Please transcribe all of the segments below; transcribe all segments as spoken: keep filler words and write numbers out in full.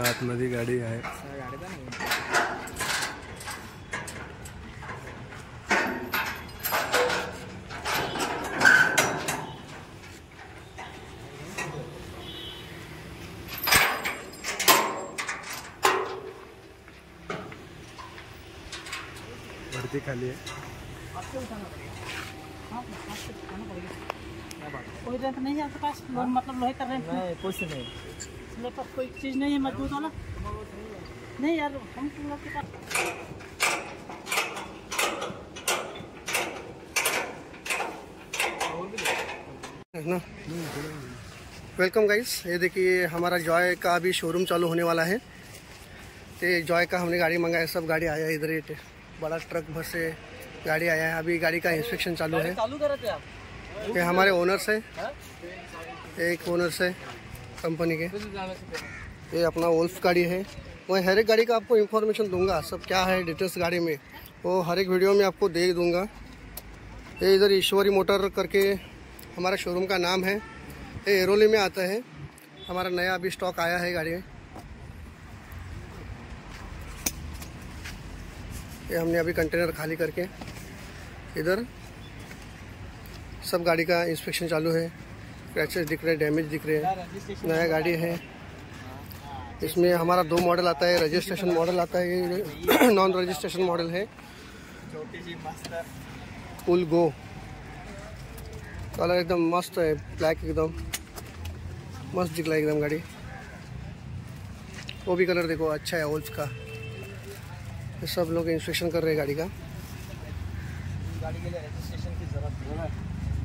आतमध्ये गाडी आहे. वरती खाली आहे. कोई रेंट नहीं है आपके पास? मतलब लोहे का रेंट नहीं? कुछ नहीं, मेरे पास कोई चीज़ नहीं है मजबूत वाला. नहीं यार, हम तुम लोग के पास ना. वेलकम गाइस, ये देखिए हमारा जॉय का अभी शोरूम चालू होने वाला है. तो जॉय का हमने गाड़ी मंगाया, सब गाड़ी आया है इधर. ये बड़ा ट्रक भर से गाड़ी आया है. अभी गाड़ी का इंस्पेक्शन चालू है. ये हमारे ओनर्स है, एक ओनर्स है कंपनी के. ये अपना वोल्फ गाड़ी है. मैं हर एक गाड़ी का आपको इन्फॉर्मेशन दूंगा, सब क्या है डिटेल्स गाड़ी में वो हर एक वीडियो में आपको दे दूंगा. ये इधर ईश्वरी मोटर करके हमारा शोरूम का नाम है. ये एरोली में आता है. हमारा नया अभी स्टॉक आया है गाड़ी में. ये हमने अभी कंटेनर खाली करके इधर सब गाड़ी का इंस्पेक्शन चालू है. क्रैचेस दिख रहे, डैमेज दिख रहे हैं. नया गाड़ी है. इसमें हमारा दो मॉडल आता है. रजिस्ट्रेशन मॉडल आता है, ये नॉन रजिस्ट्रेशन मॉडल है. फुल गो कलर एकदम मस्त है, ब्लैक एकदम मस्त दिख रहा है एकदम गाड़ी. वो भी कलर देखो अच्छा है ओल्फ का. ये सब लोग इंस्पेक्शन कर रहे हैं गाड़ी का. गाड़ी के लिए रजिस्ट्रेशन की जरूरत है.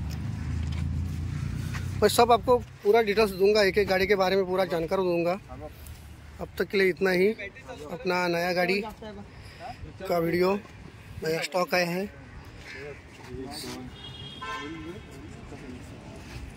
मैं सब आपको पूरा डिटेल्स दूंगा, एक एक गाड़ी के बारे में पूरा जानकारी दूंगा. अब तक के लिए इतना ही. अपना नया गाड़ी का वीडियो, नया स्टॉक आया है.